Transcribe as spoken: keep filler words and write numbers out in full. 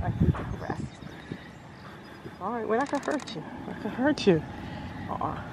I hate to harass you. All right, we're not gonna hurt you. We're not gonna hurt you. Uh-uh.